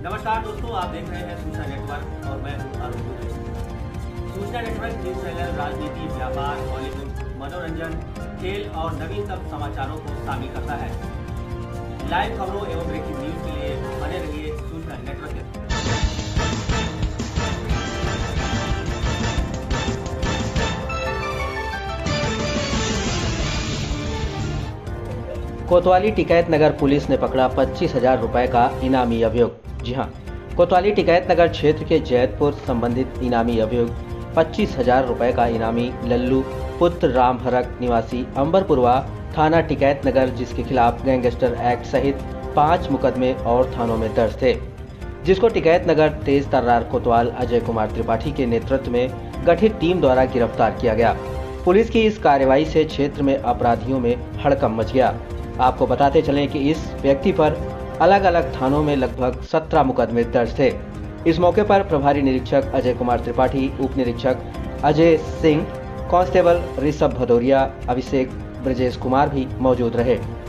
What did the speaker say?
नमस्कार दोस्तों, आप देख रहे हैं सूचना नेटवर्क और मैं हूं अरुण दुबे। सूचना नेटवर्क न्यूज चैनल राजनीति, व्यापार, बॉलीवुड, मनोरंजन, खेल और नवीनतम समाचारों को शामिल करता है। लाइव खबरों एवं ब्रेकिंग न्यूज के लिए बने रहिए सूचना नेटवर्क के। कोतवाली टिकैत नगर पुलिस ने पकड़ा 25,000 रुपए का इनामी अभियुक्त। जी हां, कोतवाली टिकैत नगर क्षेत्र के जैतपुर संबंधित इनामी अभियुक्त 25,000 रुपए का इनामी लल्लू पुत्र राम हरक निवासी अंबरपुरवा थाना टिकैत नगर, जिसके खिलाफ गैंगस्टर एक्ट सहित 5 मुकदमे और थानों में दर्ज थे, जिसको टिकैत नगर तेज तर्रार कोतवाल अजय कुमार त्रिपाठी के नेतृत्व में गठित टीम द्वारा गिरफ्तार किया गया। पुलिस की इस कार्रवाई से क्षेत्र में अपराधियों में हड़कंप मच गया। आपको बताते चलें कि इस व्यक्ति पर अलग अलग थानों में लगभग 17 मुकदमे दर्ज थे। इस मौके पर प्रभारी निरीक्षक अजय कुमार त्रिपाठी, उप निरीक्षक अजय सिंह, कांस्टेबल ऋषभ भदौरिया, अभिषेक ब्रजेश कुमार भी मौजूद रहे।